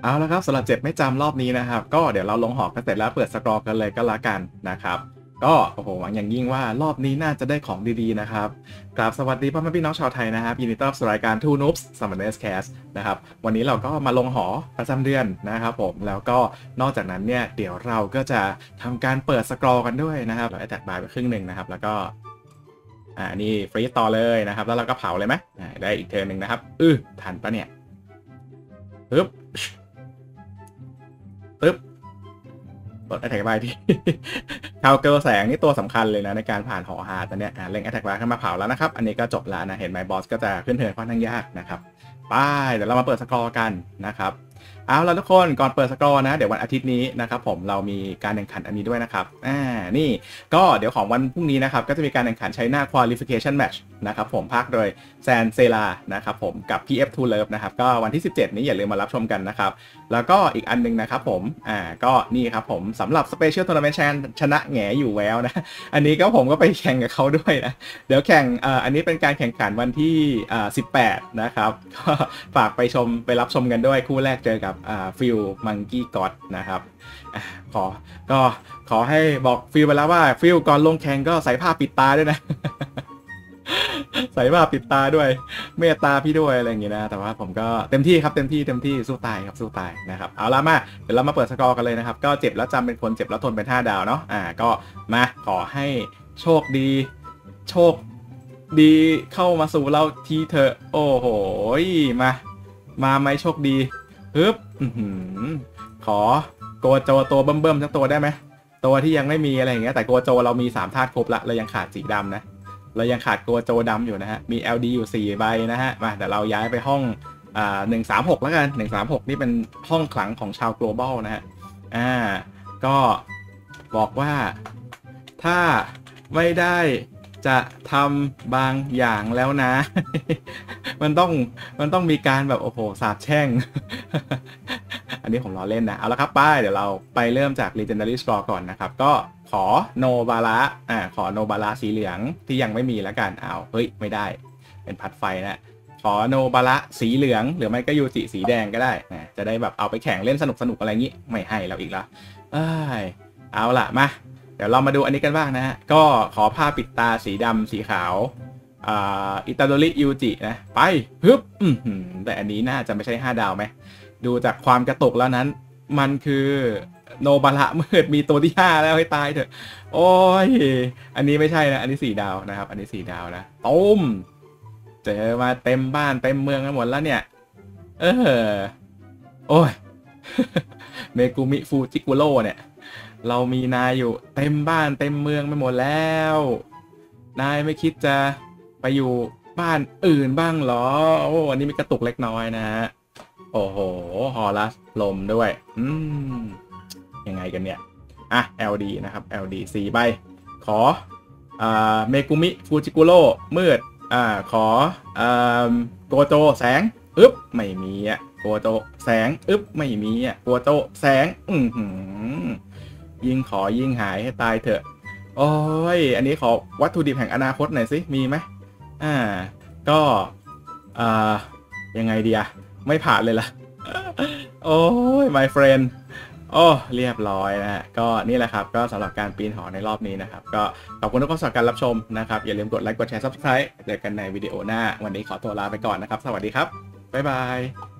เอาละครับสำหรับเจ็บไม่จำรอบนี้นะครับก็เดี๋ยวเราลงหอกกันเสร็จแล้วเปิดสกอร์กันเลยก็แล้วกันนะครับก็โอ้โหหวังอย่างยิ่งว่ารอบนี้น่าจะได้ของดีๆนะครับกราบสวัสดีพ่อแม่พี่น้องชาวไทยนะครับยินดีต้อนรับสู่รายการ Two Noobs Summoners Cast นะครับวันนี้เราก็มาลงหอประจำเดือนนะครับผมแล้วก็นอกจากนั้นเนี่ยเดี๋ยวเราก็จะทำการเปิดสกอร์กันด้วยนะครับเราแตกบายไปครึ่งหนึ่งนะครับแล้วก็นี่ฟรีต่อเลยนะครับแล้วเราก็เผาเลยไหมได้อีกเทิร์นหนึ่งนะครับทันปะเนี่ยปึ๊บ ปึ๊บลด Attack บายที่ คาวเกิลแสงนี่ตัวสำคัญเลยนะในการผ่านหอฮาตอนเนี้ยเล็ง Attack บายขึ้นมาเผาแล้วนะครับอันนี้ก็จบแล้วนะเห็นไหมบอสก็จะขึ้นเทิร์นค่อนข้างยากนะครับไปเดี๋ยวเรามาเปิดสกอร์กันนะครับเอาล่ะทุกคนก่อนเปิดสกอร์นะเดี๋ยววันอาทิตย์นี้นะครับผมเรามีการแข่งขันอันนี้ด้วยนะครับนี่ก็เดี๋ยวของวันพรุ่งนี้นะครับก็จะมีการแข่งขันใช้หน้า Qualification Match นะครับผมภาคโดยแซนเซลานะครับผมกับ PF2 Love นะครับก็วันที่ 17 นี้อย่าลืมมารับชมกันนะครับแล้วก็อีกอันนึงนะครับผมก็นี่ครับผมสำหรับ Special Tournament ชนะแหงอยู่แล้วนะอันนี้ก็ผมก็ไปแข่งกับเขาด้วยนะเดี๋ยวแข่งอันนี้เป็นการแข่งขันวันที่18นะครับก็ฝากไปรับชมกันด้วยคู่แรกเจอกับฟิลมังกี้ก็อดนะครับขอให้บอกฟิลไปแล้วว่าฟิลก่อนลงแข่งก็ใส่ผ้าปิดตาด้วยนะ ใส่ผ้าปิดตาด้วยเมตตาพี่ด้วยอะไรอย่างงี้นะแต่ว่าผมก็เต็มที่ครับเต็มที่สู้ตายครับสู้ตายนะครับเอาละมาเดี๋ยวเรามาเปิดสกอร์กันเลยนะครับก็เจ็บแล้วจำเป็นคนเจ็บแล้วทนเป็น5 ดาวเนาะก็มาขอให้โชคดีเข้ามาสู่เราทีเถอะโอ้โหมาไหมโชคดีฮึบขอโกโจตัวเบิ่มๆสักตัวได้ไหมตัวที่ยังไม่มีอะไรอย่างเงี้ยแต่โกโจเรามี3 ธาตุครบละเรายังขาดสีดำนะเรายังขาดโกโจดำอยู่นะฮะมี LD อยู่4 ใบนะฮะมาแต่เราย้ายไปห้อง136แล้วกัน136นี่เป็นห้องขลังของชาว global นะฮะก็บอกว่าถ้าไม่ได้จะทำบางอย่างแล้วนะ มันต้องมีการแบบโอ้โหสาปแช่ง อันนี้ผมล้อเล่นนะเอาละครับป้ายเดี๋ยวเราไปเริ่มจาก Legendary Scroll ก่อนนะครับก็ขอโนบาระขอโนบาระสีเหลืองที่ยังไม่มีแล้วกันเฮ้ยไม่ได้เป็นพัดไฟนะขอโนบาระสีเหลืองหรือไม่ก็ยูจิสีแดงก็ได้นะจะได้แบบเอาไปแข่งเล่นสนุกอะไรงี้ไม่ให้เราอีกแล้วเอาล่ะมาเดี๋ยวเรามาดูอันนี้กันบ้างนะฮะก็ขอผ้าปิดตาสีดำสีขาวอิตาโดริยูจินะไปฮึบแต่อันนี้น่าจะไม่ใช่5 ดาวไหมดูจากความกระตุกแล้วนั้นมันคือโนบาระมืดมีตัวที่5แล้วให้ตายเถอะโอ้ยอันนี้ไม่ใช่นะอันนี้4 ดาวนะครับอันนี้4 ดาวนะต้มเจอมาเต็มบ้านเต็มเมืองกันหมดแล้วเนี่ยโอ้ย เมกุมิฟูจิกุโร่เนี่ยเรามีนายอยู่เต็มบ้านเต็มเมืองไปหมดแล้วนายไม่คิดจะไปอยู่บ้านอื่นบ้างเหรอโอ้อันนี้มีกระตุกเล็กน้อยนะฮะโอ้โหฮอลัสลมด้วยยังไงกันเนี่ยLD นะครับ LD 4 ใบขอเมกุมิฟูจิกุโร่มืดขอโกโจแสงไม่มีโกโจแสงไม่มีโกโจแสงยิ่งขอยิ่งหายให้ตายเถอะโอ้ยอันนี้ขอวัตถุดิบแห่งอนาคตหน่อยสิมีไหมก็ยังไงดีไม่ผ่านเลยล่ะ โอ้ย my friend โอ้เรียบร้อยนะฮะก็นี่แหละครับก็สำหรับการปีนหอในรอบนี้นะครับก็ขอบคุณทุกคนสำหรับการรับชมนะครับอย่าลืมกดไลค์กดแชร์ Subscribe เจอกันในวิดีโอหน้าวันนี้ขอตัวลาไปก่อนนะครับสวัสดีครับบ๊ายบาย